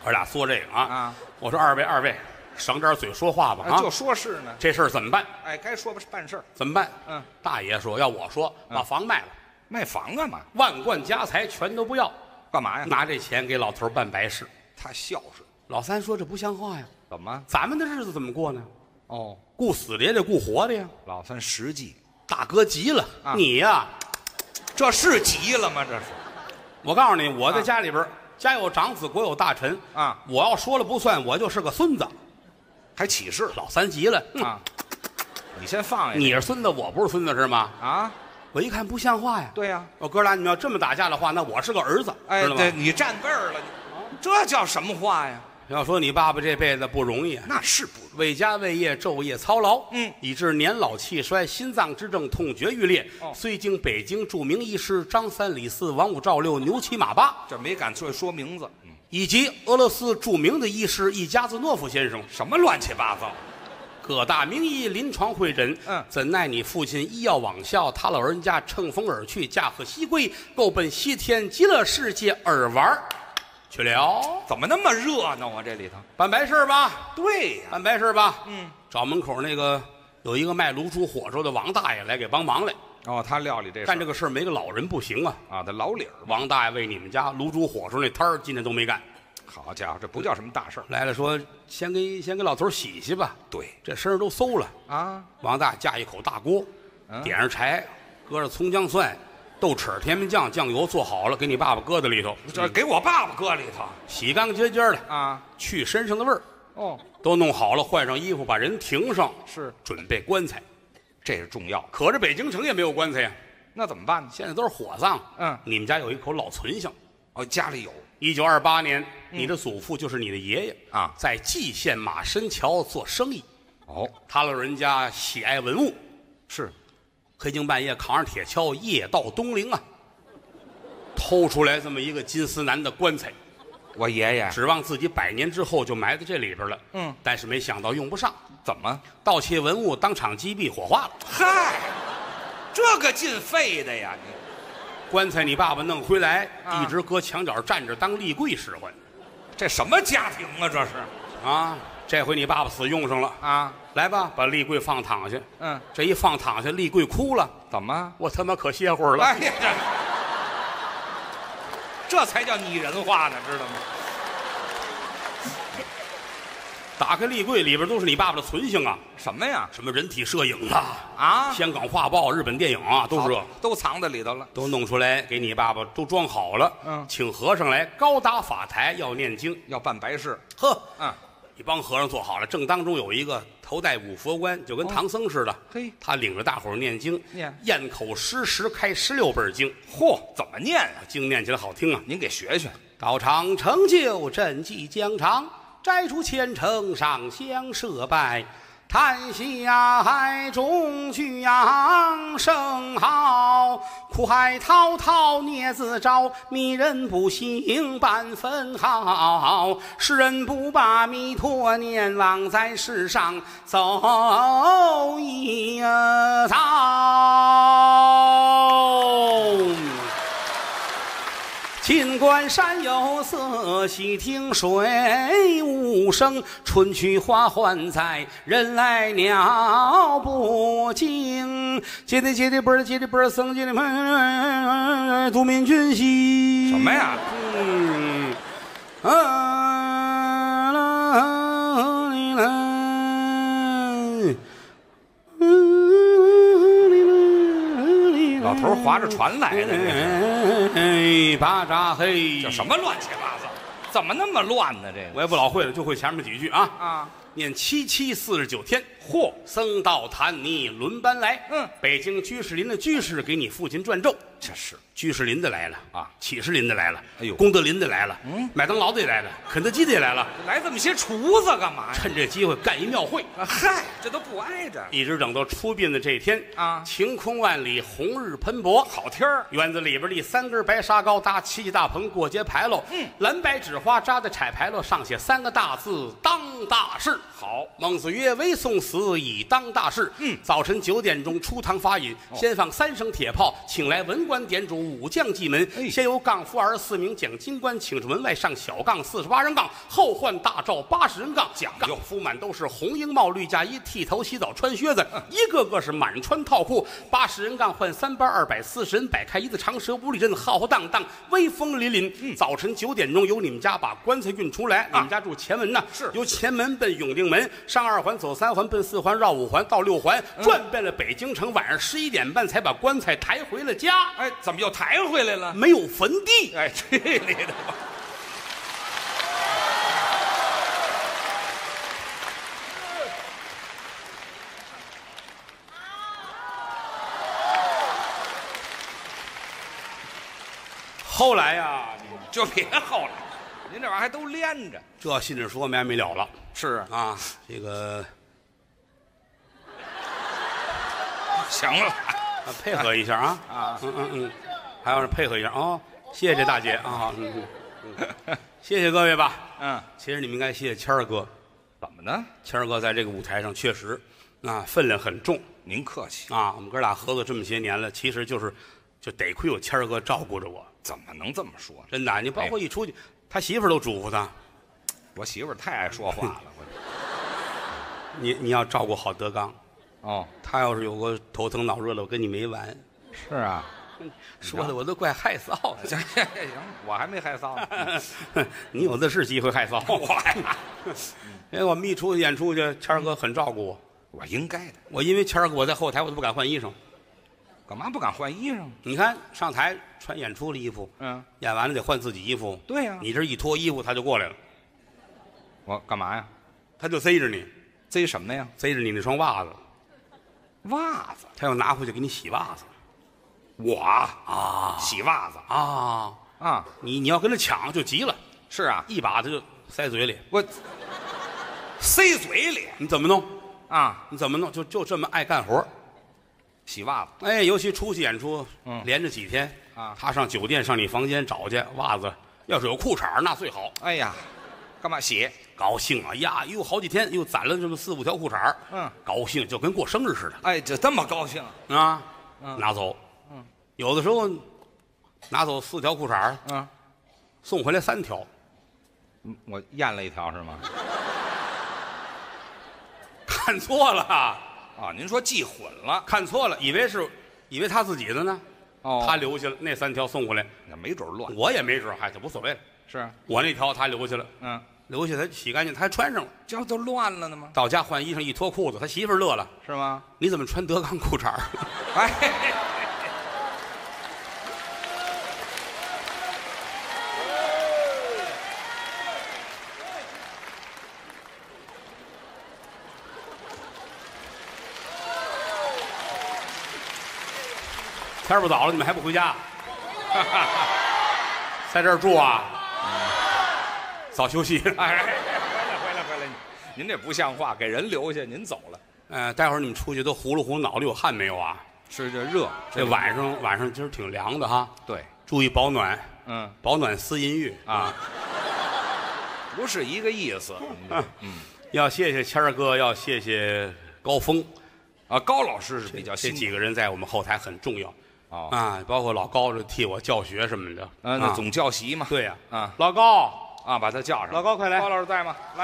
Speaker 2: 哥俩说这个啊，我说二位省点嘴说话吧啊，
Speaker 1: 就说是呢，
Speaker 2: 这事儿怎么办？
Speaker 1: 哎，该说办事儿
Speaker 2: 怎么办？大爷说要我说，把房卖了，
Speaker 1: 卖房干嘛？
Speaker 2: 万贯家财全都不要，
Speaker 1: 干嘛呀？
Speaker 2: 拿这钱给老头办白事。
Speaker 1: 他孝顺。
Speaker 2: 老三说这不像话呀，
Speaker 1: 怎么？
Speaker 2: 咱们的日子怎么过呢？
Speaker 1: 哦，
Speaker 2: 顾死的也得顾活的呀。
Speaker 1: 老三实际，
Speaker 2: 大哥急了，你呀，
Speaker 1: 这是急了吗？这是。
Speaker 2: 我告诉你，我在家里边，家有长子，国有大臣
Speaker 1: 啊，
Speaker 2: 我要说了不算，我就是个孙子。
Speaker 1: 还起誓。
Speaker 2: 老三急了
Speaker 1: 啊！你先放下。
Speaker 2: 你是孙子，我不是孙子是吗？
Speaker 1: 啊！
Speaker 2: 我一看不像话呀。
Speaker 1: 对呀。
Speaker 2: 我哥俩，你们要这么打架的话，那我是个儿子。
Speaker 1: 哎，对，你占辈儿了，这叫什么话呀？
Speaker 2: 要说你爸爸这辈子不容易啊，
Speaker 1: 那是不容易，
Speaker 2: 为家为业昼夜操劳，以致年老气衰，心脏之症痛绝欲裂。虽经北京著名医师张三李四王五赵六牛七马八，
Speaker 1: 这没敢说名字。
Speaker 2: 以及俄罗斯著名的医师伊加兹诺夫先生，
Speaker 1: 什么乱七八糟，
Speaker 2: 各大名医临床会诊，怎奈你父亲医药罔效，他老人家乘风而去，驾鹤西归，够奔西天极乐世界而玩去了。
Speaker 1: 怎么那么热闹啊？这里头
Speaker 2: 办白事吧？
Speaker 1: 对呀，
Speaker 2: 办白事吧。找门口那个有一个卖卤煮火烧的王大爷来给帮忙来。
Speaker 1: 哦，他料理这事
Speaker 2: 干这个事儿没个老人不行啊！
Speaker 1: 啊，他老理儿。
Speaker 2: 王大爷为你们家卤煮火烧那摊儿今天都没干。
Speaker 1: 好家伙，这不叫什么大事儿。
Speaker 2: 来了说先给老头洗洗吧。
Speaker 1: 对，
Speaker 2: 这身上都馊了
Speaker 1: 啊。
Speaker 2: 王大爷架一口大锅，点上柴，搁上葱姜蒜、豆豉、甜面酱、酱油，做好了，给你爸爸搁在里头。
Speaker 1: 这给我爸爸搁里头，
Speaker 2: 洗干净净的
Speaker 1: 啊，
Speaker 2: 去身上的味儿。
Speaker 1: 哦，
Speaker 2: 都弄好了，换上衣服，把人停上，
Speaker 1: 是
Speaker 2: 准备棺材，
Speaker 1: 这是重要。
Speaker 2: 可这北京城也没有棺材呀，
Speaker 1: 那怎么办呢？
Speaker 2: 现在都是火葬。你们家有一口老存性，
Speaker 1: 哦，家里有。
Speaker 2: 1928年，你的祖父就是你的爷爷
Speaker 1: 啊，
Speaker 2: 在蓟县马申桥做生意。
Speaker 1: 哦，
Speaker 2: 他老人家喜爱文物，
Speaker 1: 是
Speaker 2: 黑更半夜扛上铁锹，夜到东陵啊，偷出来这么一个金丝楠的棺材。
Speaker 1: 我爷爷
Speaker 2: 指望自己100年之后就埋在这里边了，但是没想到用不上。
Speaker 1: 怎么？
Speaker 2: 盗窃文物当场击毙火化了。
Speaker 1: 嗨，这个进废的呀！你
Speaker 2: 棺材你爸爸弄回来，一直搁墙角站着当立柜使唤。
Speaker 1: 这什么家庭啊？这是
Speaker 2: 啊，这回你爸爸死用上了
Speaker 1: 啊！
Speaker 2: 来吧，把立柜放躺下。这一放躺下，立柜哭了。
Speaker 1: 怎么？
Speaker 2: 我他妈可歇会儿了。
Speaker 1: 哎呀，这才叫拟人化呢，知道吗？
Speaker 2: 打开立柜，里边都是你爸爸的存性啊！
Speaker 1: 什么呀？
Speaker 2: 什么人体摄影
Speaker 1: 啊，
Speaker 2: 香港画报、日本电影啊，都是
Speaker 1: 都藏在里头了，
Speaker 2: 都弄出来给你爸爸都装好了。请和尚来高搭法台，要念经，
Speaker 1: 要办白事。
Speaker 2: 呵，一帮和尚做好了，正当中有一个头戴五佛冠，就跟唐僧似的。
Speaker 1: 嘿，
Speaker 2: 他领着大伙儿念经，咽口施食，开16本经。
Speaker 1: 嚯，怎么念啊？
Speaker 2: 经念起来好听啊！
Speaker 1: 您给学学。
Speaker 2: 道场成就，赈济疆场。摘除千城上香设拜，叹下海中举扬声号，苦海滔滔孽自招，迷人不醒半分好，世人不把弥陀念，枉在世上走一遭。尽管山有色，细听水无声。春去花还在，人来鸟不惊。接的本儿，接的本儿，僧接的门，独命君兮。
Speaker 1: 什么呀？老头划着船来的，
Speaker 2: 巴扎嘿，
Speaker 1: 这什么乱七八糟？怎么那么乱呢？这个
Speaker 2: 我也不老会了，就会前面几句啊。念7749天，嚯！僧道坛尼轮班来。北京居士林的居士给你父亲转咒，
Speaker 1: 这是
Speaker 2: 居士林的来了啊，启士林的来了，
Speaker 1: 哎呦，
Speaker 2: 功德林的来了，麦当劳的也来了，肯德基的也来了，
Speaker 1: 来这么些厨子干嘛呀？
Speaker 2: 趁这机会干一庙会。
Speaker 1: 嗨，这都不挨着，
Speaker 2: 一直等到出殡的这一天
Speaker 1: 啊，
Speaker 2: 晴空万里，红日喷薄，
Speaker 1: 好天儿。
Speaker 2: 院子里边立3根白沙高，搭7级大棚，过节牌楼，蓝白纸花扎在彩牌楼，上写3个大字：当大事。
Speaker 1: 好，
Speaker 2: 孟子曰：“唯送死， 子以当大事。早晨9点钟出堂发引，先放3声铁炮，请来文官点主武将祭门。先由杠夫24名讲金官请出门外上小杠48人杠，后换大罩80人杠。杠夫满都是红缨帽绿嫁衣，剃头洗澡穿靴子，一个个是满穿套裤。80人杠换3班240人，摆开一字长蛇五里阵，浩浩荡荡，威风凛凛。早晨9点钟由你们家把棺材运出来，你们家住前门呢，是由前门奔永定门，上2环走3环，奔4环绕5环到6环，转遍了北京城，晚上11点半才把棺材抬回了家。
Speaker 1: 哎，怎么又抬回来了？
Speaker 2: 没有坟地。
Speaker 1: 哎，去你的吧！
Speaker 2: 后来呀，
Speaker 1: 就别后来，您这玩意儿还都连着。
Speaker 2: 这信着说没了了。
Speaker 1: 是
Speaker 2: 啊，这个
Speaker 1: 行了，
Speaker 2: 配合一下啊！还要配合一下哦，谢谢大姐啊！谢谢各位吧。其实你们应该谢谢谦儿哥。
Speaker 1: 怎么呢？
Speaker 2: 谦儿哥在这个舞台上确实分量很重。
Speaker 1: 您客气
Speaker 2: 啊！我们哥俩合作这么些年了，其实就得亏有谦儿哥照顾着我。
Speaker 1: 怎么能这么说？
Speaker 2: 真的，你包括一出去，他媳妇儿都嘱咐他。
Speaker 1: 我媳妇儿太爱说话了。
Speaker 2: 你要照顾好德刚。
Speaker 1: 哦，
Speaker 2: 他要是有个头疼脑热的，我跟你没完。
Speaker 1: 是啊，
Speaker 2: 说的我都怪害臊的。
Speaker 1: 行，我还没害臊呢。
Speaker 2: 你有的是机会害臊。我们一出去演出去，谦儿哥很照顾我。
Speaker 1: 我应该的。
Speaker 2: 我因为谦儿哥，我在后台我都不敢换衣裳。
Speaker 1: 干嘛不敢换衣裳？
Speaker 2: 你看上台穿演出的衣服，演完了得换自己衣服。
Speaker 1: 对呀，
Speaker 2: 你这一脱衣服他就过来了。
Speaker 1: 我干嘛呀？
Speaker 2: 他就贼着你。
Speaker 1: 贼什么呀？
Speaker 2: 贼着你那双袜子。
Speaker 1: 袜子？
Speaker 2: 他要拿回去给你洗袜子。
Speaker 1: 我
Speaker 2: 洗袜子你要跟他抢就急了。
Speaker 1: 是啊，
Speaker 2: 一把他就塞嘴里。
Speaker 1: 我塞嘴里？
Speaker 2: 你怎么弄
Speaker 1: 啊？
Speaker 2: 你怎么弄？就这么爱干活。
Speaker 1: 洗袜子。
Speaker 2: 哎，尤其出去演出，连着几天他上酒店上你房间找去袜子，要是有裤衩那最好。
Speaker 1: 哎呀，干嘛洗？
Speaker 2: 高兴啊呀！又好几天又攒了这么4、5条裤衩高兴就跟过生日似的。
Speaker 1: 哎，这么高兴
Speaker 2: 啊？拿走。有的时候拿走4条裤衩送回来3条。
Speaker 1: 我验了1条是吗？
Speaker 2: 看错了
Speaker 1: 您说记混了？
Speaker 2: 看错了，以为他自己的呢。他留下了那3条送回来，
Speaker 1: 那没准乱。
Speaker 2: 我也没准，就无所谓了。
Speaker 1: 是
Speaker 2: 我那条他留下了，留下他洗干净，他还穿上了。
Speaker 1: 这都乱了呢吗？
Speaker 2: 到家换衣裳一脱裤子，他媳妇儿乐了，
Speaker 1: 是吗？
Speaker 2: 你怎么穿德刚裤衩？
Speaker 1: 哎。
Speaker 2: 天不早了，你们还不回家？在这儿住啊？早休息。
Speaker 1: 哎，回来！您这不像话，给人留下，您走了。
Speaker 2: 待会儿你们出去都糊噜脑里有汗没有啊？
Speaker 1: 是这热，
Speaker 2: 这晚上今儿挺凉的哈。
Speaker 1: 对，
Speaker 2: 注意保暖。保暖思淫欲
Speaker 1: 啊，不是一个意思。
Speaker 2: 要谢谢谦儿哥，要谢谢高峰
Speaker 1: 高老师是比较
Speaker 2: 这几个人在我们后台很重要。包括老高这替我教学什么的。
Speaker 1: 那总教习嘛。
Speaker 2: 对呀。老高
Speaker 1: 把他叫上。
Speaker 2: 老高，快来。
Speaker 1: 高老师在吗？来。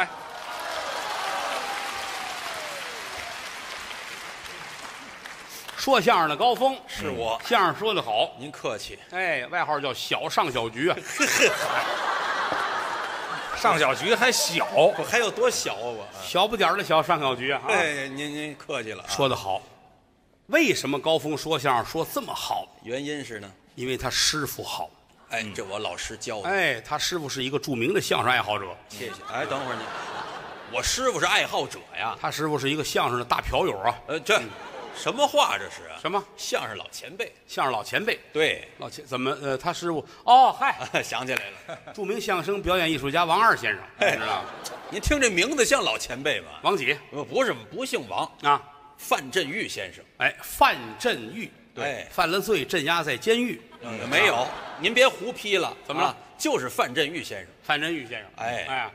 Speaker 2: 说相声的高峰
Speaker 3: 是我，
Speaker 2: 相声说得好。
Speaker 3: 您客气。
Speaker 2: 哎，外号叫小上小局啊。
Speaker 1: 上小局还小，
Speaker 3: 我还有多小啊？我
Speaker 2: 小不点儿的小上小局啊。
Speaker 3: 哎，您客气了。
Speaker 2: 说得好。为什么高峰说相声说这么好？
Speaker 3: 原因是呢？
Speaker 2: 因为他师傅好。
Speaker 3: 哎，这我老师教的。
Speaker 2: 哎，他师傅是一个著名的相声爱好者。
Speaker 3: 谢谢。哎，等会儿你，我师傅是爱好者呀。
Speaker 2: 他师傅是一个相声的大嫖友啊。
Speaker 3: 这什么话这是？
Speaker 2: 什么？
Speaker 3: 相声老前辈。
Speaker 2: 相声老前辈。
Speaker 3: 对，
Speaker 2: 怎么他师傅嗨，
Speaker 3: 想起来了，
Speaker 2: 著名相声表演艺术家王二先生，知道吗？
Speaker 3: 您听这名字像老前辈吧？
Speaker 2: 王几？
Speaker 3: 不是，不姓王
Speaker 2: 啊。
Speaker 3: 范振钰先生。
Speaker 2: 哎，范振钰，
Speaker 3: 对，
Speaker 2: 犯了罪，镇压在监狱。
Speaker 3: 没有，您别胡批了。
Speaker 2: 怎么了？
Speaker 3: 就是范振钰先生。
Speaker 2: 范振钰先生。
Speaker 3: 哎，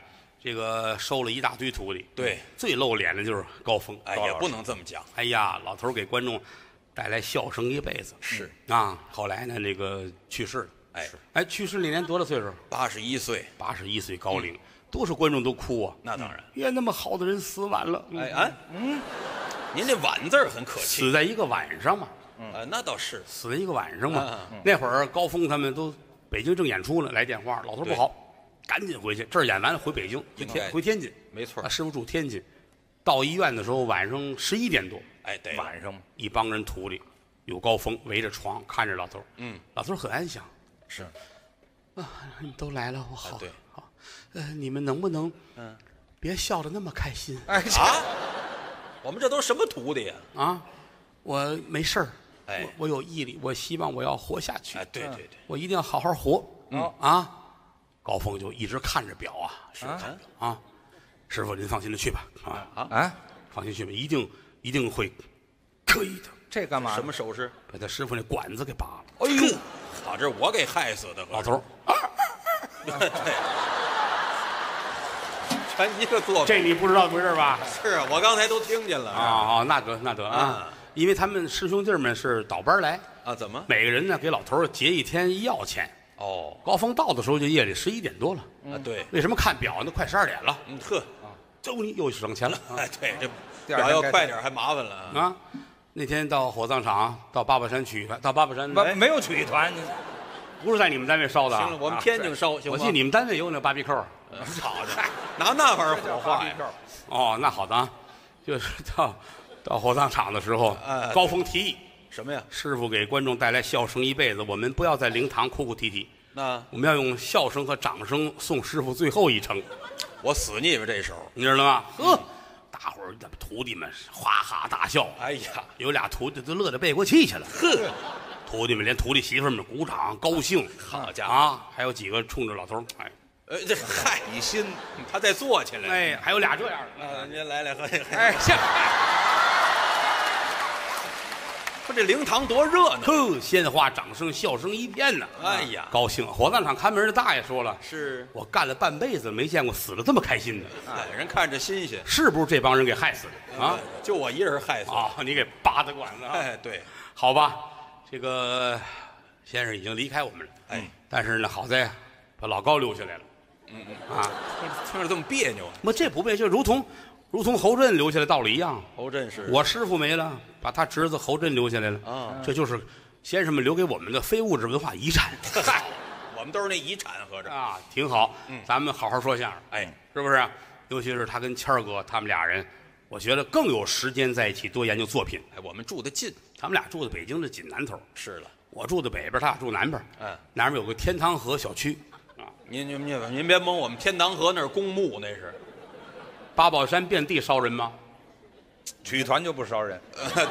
Speaker 2: 这个收了一大堆徒弟。
Speaker 3: 对，
Speaker 2: 最露脸的就是高峰。
Speaker 3: 哎，也不能这么讲。
Speaker 2: 哎呀，老头给观众带来笑声一辈子。
Speaker 3: 是
Speaker 2: 啊，后来呢，那个去世了。哎，去世那年多大岁数
Speaker 3: ？81岁
Speaker 2: ，81岁高龄，多少观众都哭啊！
Speaker 3: 那当然，
Speaker 2: 那么好的人死晚了。
Speaker 3: 您这晚字很可气。
Speaker 2: 死在一个晚上嘛。
Speaker 3: 那倒是
Speaker 2: 死在一个晚上嘛。那会儿高峰他们都北京正演出呢，来电话，老头不好，赶紧回去。这儿演完了回北京，回天津。
Speaker 3: 没错，
Speaker 2: 师傅住天津。到医院的时候晚上11点多。
Speaker 3: 哎，对，
Speaker 1: 晚上
Speaker 2: 一帮人徒弟，有高峰围着床看着老头。老头很安详。
Speaker 3: 是
Speaker 2: 啊，你们都来了，我好。
Speaker 3: 对，
Speaker 2: 好。你们能不能别笑得那么开心？
Speaker 3: 哎我们这都什么徒弟呀？
Speaker 2: 啊，我没事儿。
Speaker 3: 哎，
Speaker 2: 我有毅力，我希望我要活下去。
Speaker 3: 哎，对，
Speaker 2: 我一定要好好活。高峰就一直看着表啊，师傅您放心的去吧。放心去吧，一定会可以的。
Speaker 1: 这干嘛？
Speaker 3: 什么手势？
Speaker 2: 把他师傅那管子给拔了。
Speaker 3: 哎呦，好，这是我给害死的。
Speaker 2: 老头
Speaker 3: 对，全一个作品。
Speaker 2: 这你不知道回事吧？
Speaker 3: 是啊，我刚才都听见了。
Speaker 2: 那得啊，因为他们师兄弟们是倒班来
Speaker 3: 啊。怎么？
Speaker 2: 每个人呢给老头结一天医药钱。
Speaker 3: 哦，
Speaker 2: 高峰到的时候就夜里11点多了。
Speaker 3: 对。
Speaker 2: 为什么看表呢？快12点了。你又省钱了。
Speaker 3: 哎，对，这表要快点还麻烦了
Speaker 2: 啊。那天到火葬场，到八宝山取团，到八宝山
Speaker 1: 没有曲艺团，
Speaker 2: 不是在你们单位烧的。
Speaker 3: 行了，我们天津烧。我
Speaker 2: 记得你们单位有那芭比扣。
Speaker 3: 好的，拿那玩意儿火化呀。
Speaker 2: 那好的啊，就是到火葬场的时候，高峰提议
Speaker 3: 什么呀？
Speaker 2: 师傅给观众带来笑声一辈子，我们不要在灵堂哭哭啼啼，
Speaker 3: 那
Speaker 2: 我们要用笑声和掌声送师傅最后一程。
Speaker 3: 我死腻歪这手，
Speaker 2: 你知道吗？大伙儿徒弟们哈哈大笑。
Speaker 3: 哎呀，
Speaker 2: 有俩徒弟都乐得背过气去了。徒弟们连徒弟媳妇们鼓掌高兴。
Speaker 3: 好家伙
Speaker 2: 还有几个冲着老头
Speaker 3: 这嗨，你心他再坐起来。
Speaker 2: 还有俩这样
Speaker 3: 的。您来喝。
Speaker 1: 行。
Speaker 3: 说这灵堂多热闹，
Speaker 2: 鲜花、掌声、笑声一片呢。
Speaker 3: 哎呀，
Speaker 2: 高兴！火葬场看门的大爷说了：“
Speaker 3: 是
Speaker 2: 我干了半辈子没见过死了这么开心的。”
Speaker 3: 人看着新鲜，
Speaker 2: 是不是这帮人给害死的啊？
Speaker 3: 就我一人害死
Speaker 2: 你给扒的管子。
Speaker 3: 对，
Speaker 2: 好吧，这个先生已经离开我们了。但是呢，好在把老高留下来了。
Speaker 3: 听着这么别扭。
Speaker 2: 这不别扭，就如同侯震留下来道理一样。
Speaker 3: 侯震是
Speaker 2: 我师傅没了，把他侄子侯震留下来了。这就是先生们留给我们的非物质文化遗产。
Speaker 3: 我们都是那遗产，合着
Speaker 2: 挺好。咱们好好说相声，是不是？尤其是他跟谦儿哥他们俩人，我觉得更有时间在一起多研究作品。
Speaker 3: 我们住得近，
Speaker 2: 他们俩住在北京的紧南头。
Speaker 3: 是了，
Speaker 2: 我住在北边，他俩住南边。南边有个天堂河小区。
Speaker 3: 您别蒙，我们天堂河那是公墓，那是。
Speaker 2: 八宝山遍地烧人吗？
Speaker 1: 曲艺团就不烧人。
Speaker 3: 对。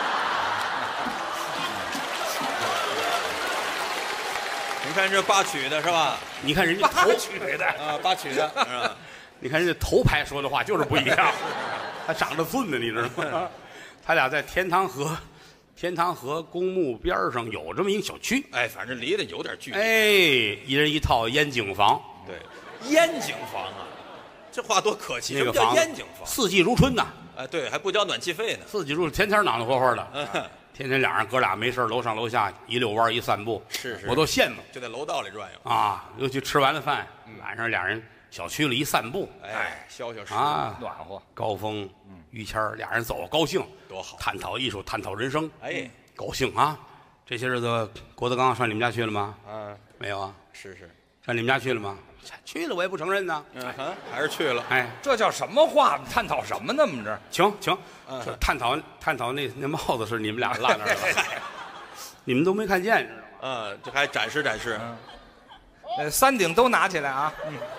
Speaker 3: 你看这八曲的是吧？
Speaker 2: 你看人家
Speaker 1: 八曲的
Speaker 3: 八曲的是吧？
Speaker 2: 你看人家头牌说的话就是不一样，他长得俊呢，你知道吗？他俩在天堂河公墓边上有这么一个小区。
Speaker 3: 反正离得有点距离。
Speaker 2: 一人一套烟景房。
Speaker 3: 对，烟景房啊。这话多可气！
Speaker 2: 那个
Speaker 3: 叫烟景房，
Speaker 2: 四季如春呐。
Speaker 3: 对，还不交暖气费呢。
Speaker 2: 四季如春，天天暖暖和和的。天天哥俩没事楼上楼下一遛弯一散步，
Speaker 3: 是
Speaker 2: 我都羡慕。
Speaker 3: 就在楼道里转悠
Speaker 2: 尤其吃完了饭，晚上俩人小区里一散步，
Speaker 3: 消食
Speaker 1: 暖和。
Speaker 2: 高峰、于谦儿俩人走高兴，
Speaker 3: 多好！
Speaker 2: 探讨艺术，探讨人生，高兴啊！这些日子，郭德纲上你们家去了吗？没有啊。
Speaker 3: 是。
Speaker 2: 上你们家去了吗？去了，我也不承认呢。
Speaker 3: 还是去了。
Speaker 1: 这叫什么话？探讨什么呢？我们这
Speaker 2: 请，这探讨那帽子是你们俩落那儿了，你们都没看见，知道
Speaker 3: 吗？这还展示。
Speaker 1: 三顶都拿起来啊！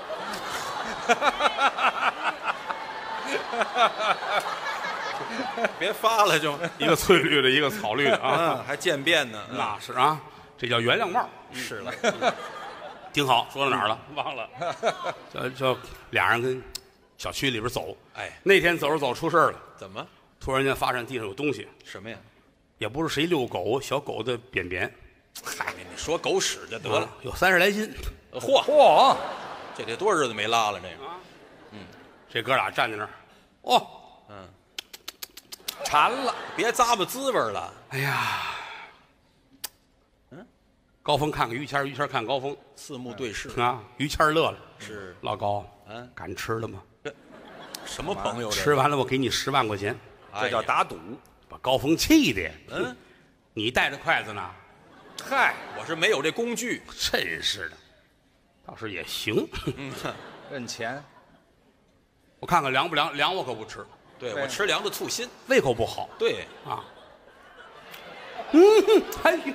Speaker 3: 别发了，就
Speaker 2: 一个翠绿的，一个草绿的啊，
Speaker 3: 还渐变呢。
Speaker 2: 那是啊，这叫原谅帽。
Speaker 3: 是了。
Speaker 2: 挺好，说到哪儿了？忘了。这俩人跟小区里边走。那天走着走出事儿了。
Speaker 3: 怎么？
Speaker 2: 突然间发现地上有东西。
Speaker 3: 什么呀？
Speaker 2: 也不是谁遛狗，小狗的便便。
Speaker 3: 你说狗屎就得了。
Speaker 2: 有30来斤。
Speaker 3: 嚯！这得多少日子没拉了？这个
Speaker 2: 这哥俩站在那儿，哦，
Speaker 1: 馋了，
Speaker 3: 别咂巴滋味了。
Speaker 2: 哎呀，高峰看看于谦，于谦看高峰，
Speaker 3: 四目对视
Speaker 2: 啊，于谦乐了，
Speaker 3: 是
Speaker 2: 老高，敢吃了吗？
Speaker 3: 什么朋友？
Speaker 2: 吃完了我给你10万块钱，
Speaker 1: 这叫打赌，
Speaker 2: 把高峰气的。你带着筷子呢？
Speaker 1: 嗨，
Speaker 3: 我是没有这工具，
Speaker 2: 真是的，倒是也行。
Speaker 1: 认钱，
Speaker 2: 我看看凉不凉？凉我可不吃，
Speaker 3: 对我吃凉的醋心，
Speaker 2: 胃口不好。
Speaker 3: 对
Speaker 2: 啊，
Speaker 1: 还行，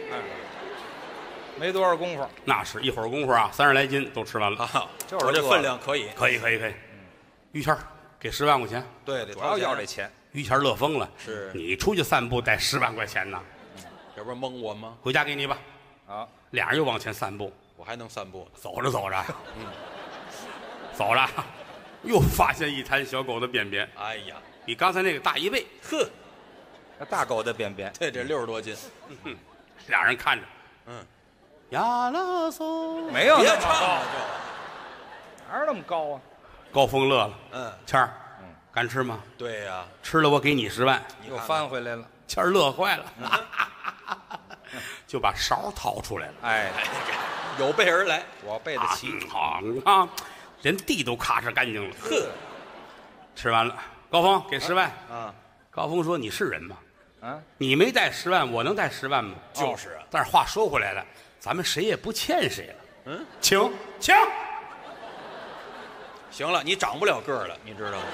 Speaker 1: 没多少功夫，
Speaker 2: 那是一会儿功夫啊，30来斤都吃完了
Speaker 3: 啊，
Speaker 1: 就是
Speaker 3: 我这分量可以，
Speaker 2: 可以。于谦给10万块钱，
Speaker 3: 对，
Speaker 1: 主要要这钱。
Speaker 2: 于谦乐疯了，
Speaker 3: 是
Speaker 2: 你出去散步带10万块钱呢？
Speaker 3: 这不是蒙我吗？
Speaker 2: 回家给你吧。
Speaker 1: 啊，
Speaker 2: 俩人又往前散步，
Speaker 3: 我还能散步，
Speaker 2: 走着，走着，又发现一滩小狗的便便，
Speaker 3: 哎呀，
Speaker 2: 比刚才那个大1倍。
Speaker 3: 呵，
Speaker 1: 那大狗的便便，
Speaker 3: 对，这60多斤，
Speaker 2: 俩人看着，呀啦嗦，
Speaker 1: 没有
Speaker 3: 别
Speaker 1: 那么高，
Speaker 3: 唱了
Speaker 1: 哪有那么高啊？
Speaker 2: 高峰乐了，谦儿，敢吃吗？
Speaker 3: 对呀，
Speaker 2: 吃了我给你10万。
Speaker 1: 又翻回来了，
Speaker 2: 谦儿乐坏了，就把勺掏出来了。
Speaker 1: 哎，
Speaker 3: 有备而来，
Speaker 1: 我背得起，
Speaker 2: 好啊，连地都咔哧干净了。
Speaker 3: 呵，
Speaker 2: 吃完了，高峰给10万。高峰说：“你是人吗？你没带10万，我能带10万吗？”
Speaker 3: 就是啊。
Speaker 2: 但是话说回来了，咱们谁也不欠谁了。请。
Speaker 3: 行了，你长不了个儿了，你知道吗？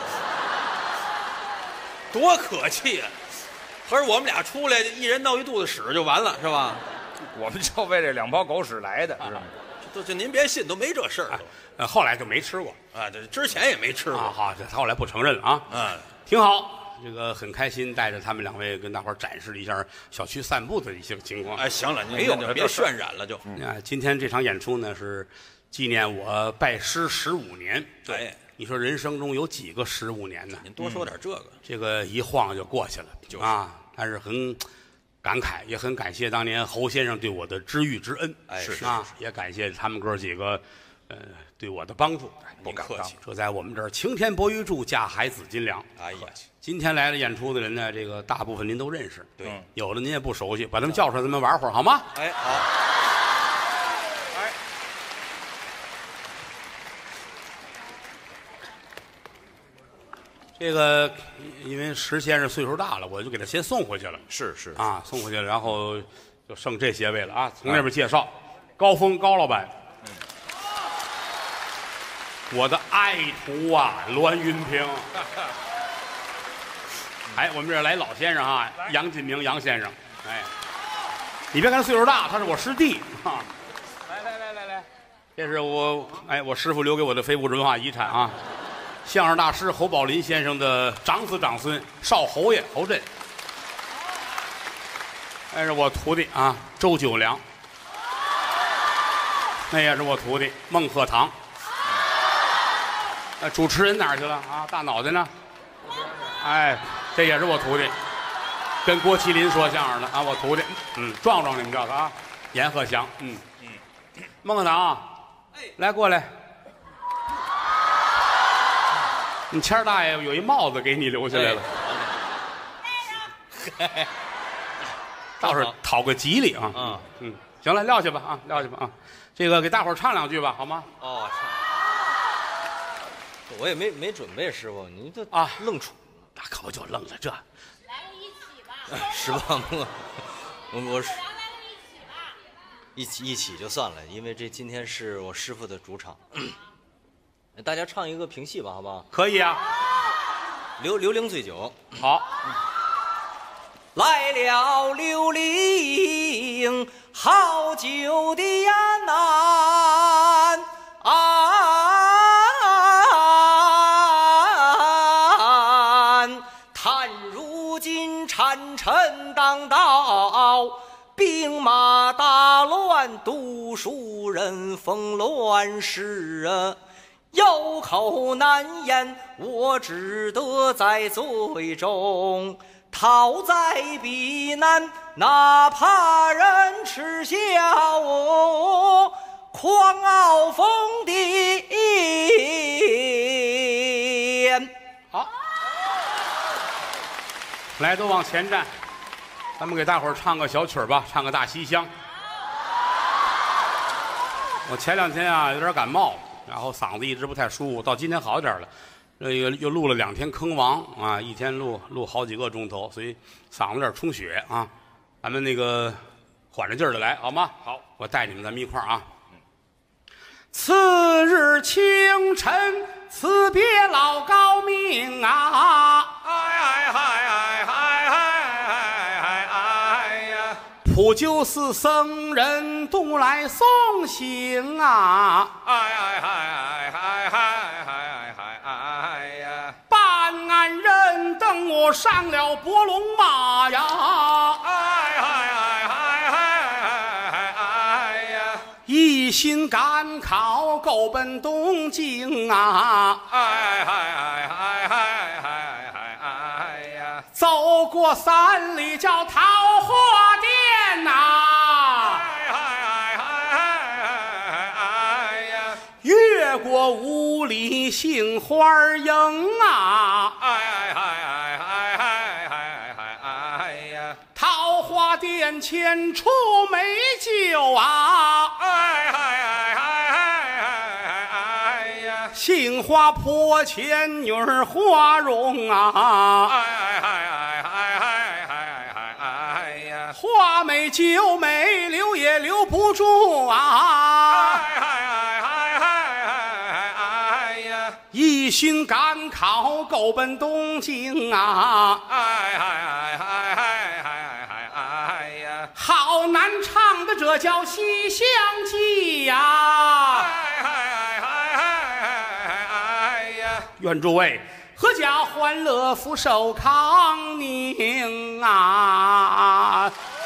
Speaker 3: 多可气啊！合着我们俩出来，一人闹一肚子屎就完了，是吧？
Speaker 1: 我们就为这2包狗屎来的，是吧？
Speaker 3: 就您别信，都没这事儿。
Speaker 2: 后来就没吃过
Speaker 3: 啊，这之前也没吃过。
Speaker 2: 好，这后来不承认了啊。挺好，这个很开心，带着他们2位跟大伙儿展示了一下小区散步的一些情况。
Speaker 3: 哎，行了，没有就别渲染了，就。
Speaker 2: 今天这场演出呢是纪念我拜师15年。
Speaker 3: 对，
Speaker 2: 你说人生中有几个15年呢？
Speaker 3: 您多说点这个。
Speaker 2: 这个一晃就过去了，但是很感慨，也很感谢当年侯先生对我的知遇之恩。
Speaker 3: 是
Speaker 2: 也感谢他们哥几个，对我的帮助。
Speaker 3: 不客气，
Speaker 2: 这在我们这儿晴天博玉柱，架海紫金梁。
Speaker 3: 哎呀，
Speaker 2: 今天来了演出的人呢，这个大部分您都认识，
Speaker 3: 对，
Speaker 2: 有的您也不熟悉，把他们叫出来，咱们玩会儿好吗？
Speaker 3: 哎，好。
Speaker 2: 这个因为石先生岁数大了，我就给他先送回去了。
Speaker 3: 是
Speaker 2: 送回去了，然后就剩这些位了啊。从那边介绍，高峰高老板，我的爱徒啊，栾云平。哎，我们这儿来老先生啊，杨进明杨先生。哎，你别看他岁数大，他是我师弟啊。来，这是我师傅留给我的非物质文化遗产啊。相声大师侯宝林先生的长子长孙少侯爷侯震，那是我徒弟啊周九良，那也是我徒弟孟鹤堂。主持人哪儿去了啊？大脑袋呢？哎，这也是我徒弟，跟郭麒麟说相声的啊，我徒弟，壮壮你们叫他啊，阎鹤祥，孟鹤堂，来过来。你谦儿大爷有一帽子给你留下来了，倒是讨个吉利啊。行了，撂下吧啊，这个给大伙儿唱2句吧，好吗？
Speaker 4: 哦，我也没准备，师傅，您这愣杵，
Speaker 2: 那可不就愣了这？
Speaker 5: 来个一起吧，
Speaker 4: 十八摸，我是一起就算了，因为今天是我师傅的主场。大家唱一个评戏吧，好不好？
Speaker 2: 可以啊。
Speaker 4: 刘伶醉酒，
Speaker 2: 好。
Speaker 4: 来了刘伶，好酒的呀难叹如今产臣当道，兵马大乱，读书人逢乱世啊。有口难言，我只得在最中讨在避难，哪怕人耻笑我狂傲疯的
Speaker 2: 来，都往前站，咱们给大伙儿唱个小曲儿吧，唱个《大西厢》。我前2天啊有点感冒，然后嗓子一直不太舒服，到今天好点了。又录了2天坑王啊，一天录好几个钟头，所以嗓子有点充血啊。咱们那个缓着劲儿的来，好吗？
Speaker 1: 好，
Speaker 2: 我带你们咱们一块儿啊。次日清晨，辞别老高明啊！普救寺僧人都来送行啊！办案人等我上了伯龙马呀！一心赶考，够奔东京啊！走过3里叫桃花店呐，越过5里杏花营啊，桃花店前出美酒啊，杏花坡前女儿花容啊，花美酒美留也留不住啊，一心赶考够奔东京啊，好难唱的这叫西厢记呀，愿诸位阖家欢乐福寿康宁啊！